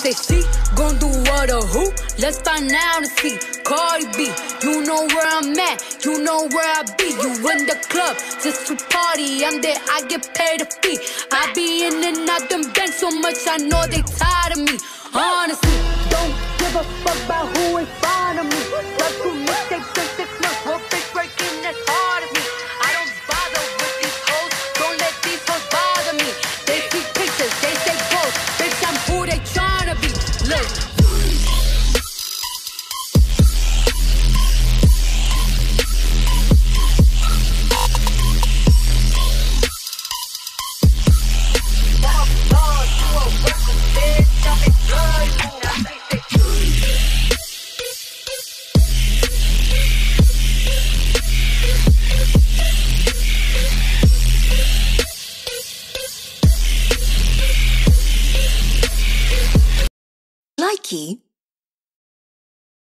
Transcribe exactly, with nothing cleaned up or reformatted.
say she gon' do what or who? Let's find out and see. Cardi B, you know where I'm at, you know where I be. You in the club just to party, I'm there, I get paid a fee. I be in and out them banks so much, I know they tired of me. Honestly, don't give a fuck about who in front of me. Just to mixtapes in six months, what bitch breaking as hard as me. I don't bother with these hoes, don't let these hoes bother me. They see pictures, they say pose, bitch I'm who they tryna be. Look. Likey